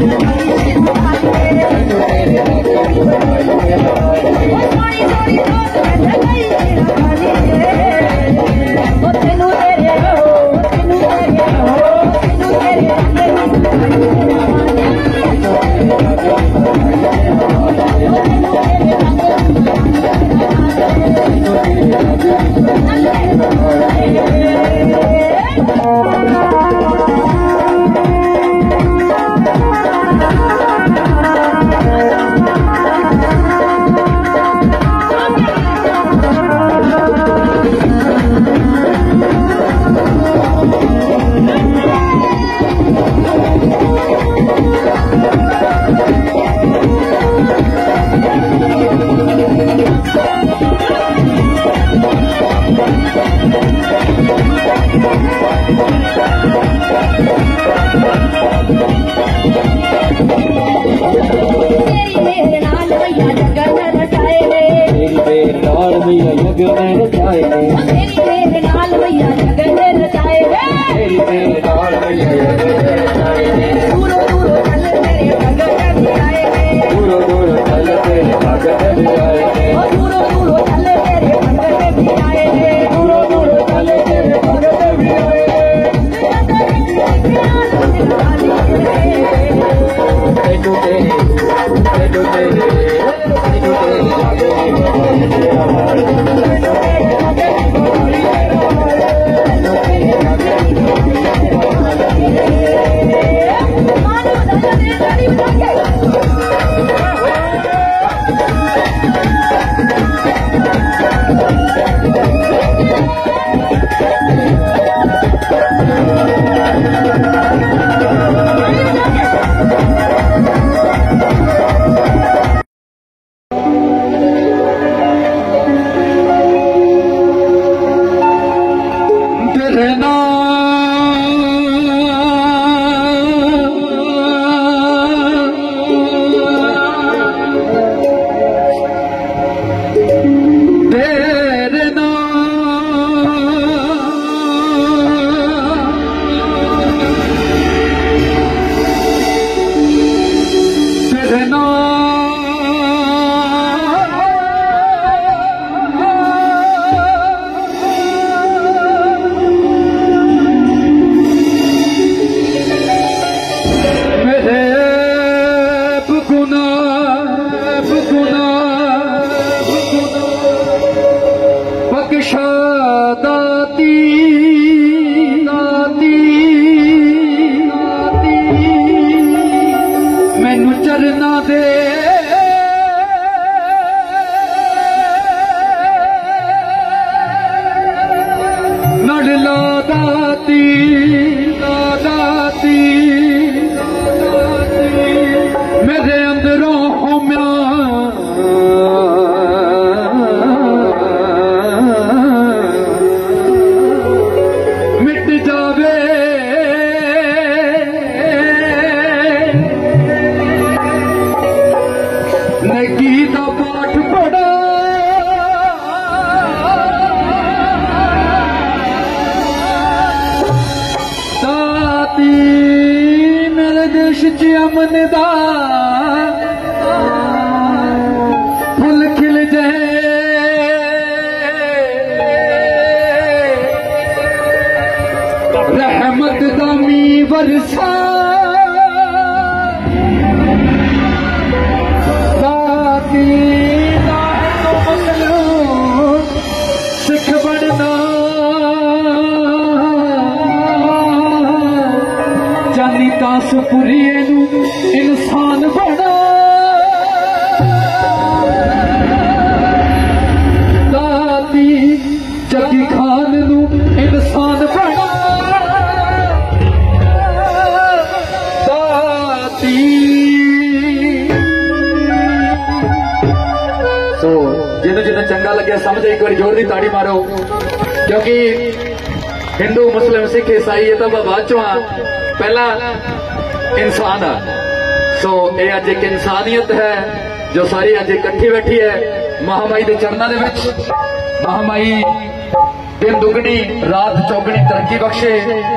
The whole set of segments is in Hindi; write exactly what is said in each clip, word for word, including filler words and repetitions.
महामाई के चरणों के महामाई दिन दुगनी रात चौगनी तरक्की बख्शे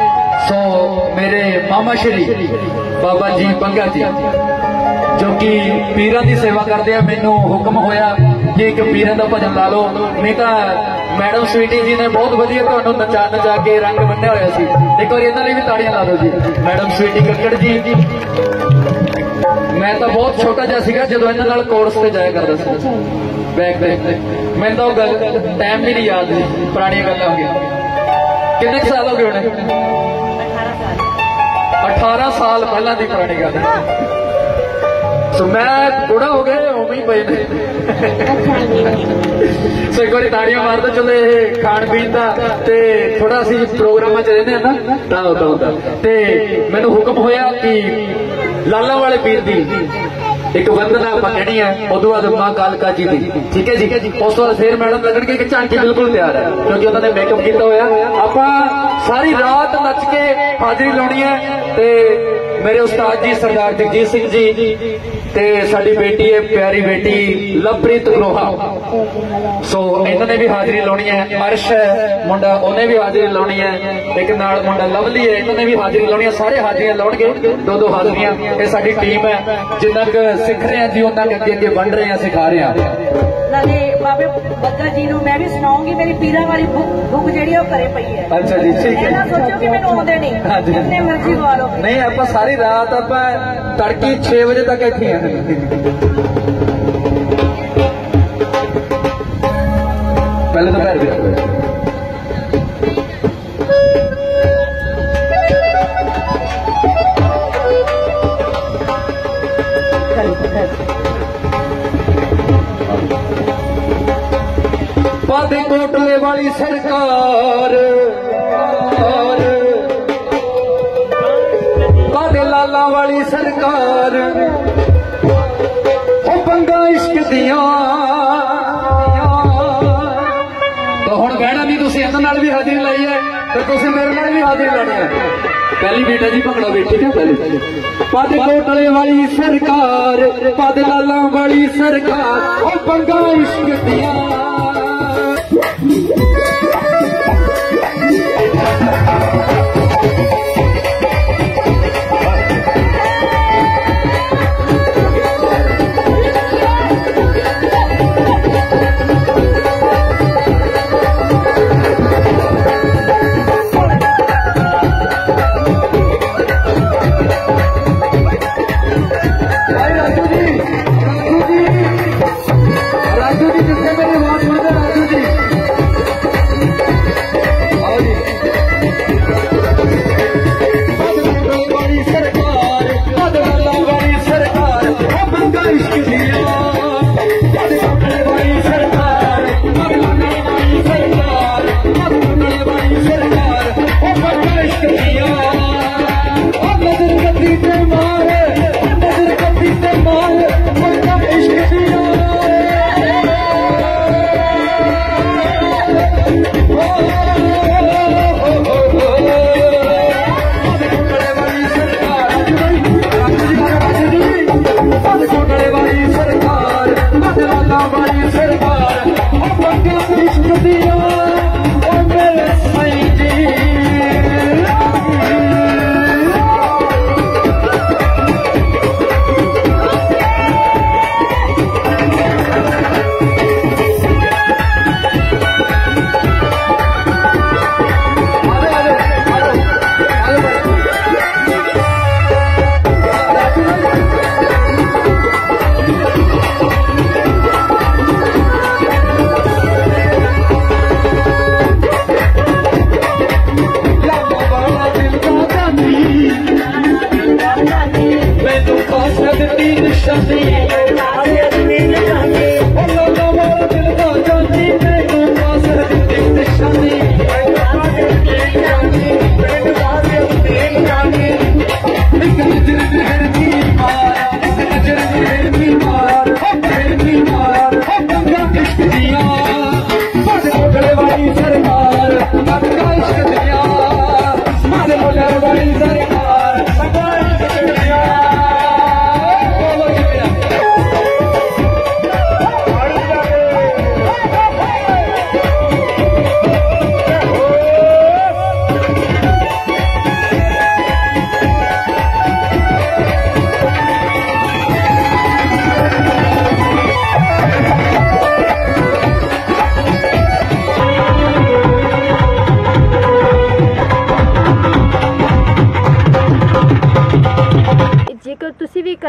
सो मेरे मामा श्री बाबा जी पंगा जी जो कि पीरां की सेवा करते हैं, मैनू हुक्म होया कि एक पीरां का भजन ला लो। नहीं तो मैडम स्वीटी जी ने बहुत वधिया तुहानू नचा नचा के रंग बन्निया होया सी। एक बार इन्हां लई भी ताड़ियां ला दो जी। मैडम स्वीटी कक्कड़ जी, मैं तो बहुत छोटा जिहा सीगा जदों इन्हां नाल कोर्स ते जाया करदा सी बैक ते। मैनूं तां गल टाइम भी नहीं याद सी, पुराणियां गल्लां हो गईयां। किन्ने साल हो गए होणे? अठारह साल पहला की पुरानी गल है। सो मैं बूढ़ा हो गया उवें ही पे ने। सो एक बार ताड़ियां मार दो। चलो ये खाण पीन का थोड़ा असीं प्रोग्रामां च रहिंदे हां ना, तां उदां उदां ते मैनूं हुक्म होया कि लाला वाले पीर दी एक वंदना आपां कहनी है, उदों बाद मां कालका जी दी। ठीक है जी। उस तो बाद फिर मैडम लगणगे कि झांकी बिल्कुल तैयार है क्योंकि उन्होंने मेकअप किया होया। आपां सारी रात नच के हाजिरी लाउणी है ते मेरे उस्ताद जी सरदार जगजीत सिंह जी ते साडी बेटी है प्यारी बेटी लवप्रीत ग्रोहा, सो इन्होंने भी हाजिरी लाउणी है। अर्श है मुंडा, उन्हें भी हाजिरी लाउणी है। एक नाल मुंडा लवली है, इन्होंने भी हाजिरी लाउणी है। सारे हाजिरियां लाउणगे, दो दो हाजिरियां। ये साडी टीम है, जिन्ना क सीख रहे हैं जी उन्ना क अगे अगे बन रहे हैं, सिखा रहे हैं। नाले बाबे बग्गा जी नूं मैं भी सुनाऊंगी, मेरी पीरां वाली बुक जिहड़ी ओ घरे पई है। अच्छा जी, ठीक है। ना सोचो कि मैनूं आउंदे नहीं, जितने मर्जी गा लो। नहीं, आपां सारी रात आपां तड़की छे बजे तक इत्थे हैं। पहले तो पैर भी पादे कोटले वाली सरकार, पादे लाला वाली सरकार, ओ पंगा इश्क दियां। तो हुण कहना नहीं तुसीं इन्हां नाल भी हाजिरी लाई है तो तुसीं मेरे नाल भी हाजिरी लानी है। पहली बेटा जी भंगड़ा बेटी है पहले। पादे कोटले वाली सरकार, पादे लाला वाली सरकार, ओ पंगा इश्क दियां।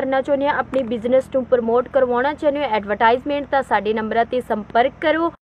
करना चाहुंदे हो, अपनी बिजनेस नूं प्रमोट करवाउणा चाहुंदे हो, एडवरटाइजमेंट, तां साडे नंबरां ते संपर्क करो।